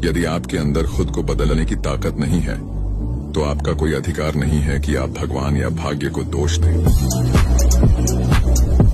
यदि आपके अंदर खुद को बदलने की ताकत नहीं है तो आपका कोई अधिकार नहीं है कि आप भगवान या भाग्य को दोष दें।